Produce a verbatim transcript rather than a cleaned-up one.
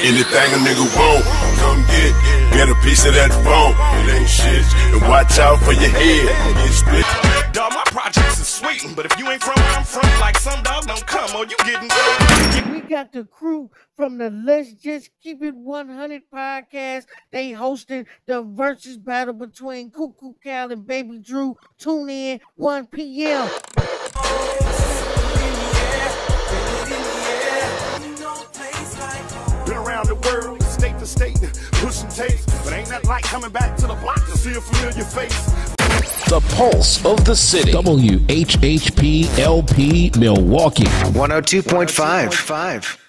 Anything a nigga want, come get. Get a piece of that phone. It ain't shit. And watch out for your head. Get split. Dog, my projects is sweet, but if you ain't from where I'm from, like some dog don't come, or you getting. We got the crew from the Let's Just Keep It one hundred podcast. They hosted the versus battle between Cuckoo Cal and Baby Drew. Tune in one p m Been around the world, state to state, pushing tapes, but ain't nothing like coming back to the block to see a familiar face. The pulse of the city. W H H P L P Milwaukee. one oh two point five.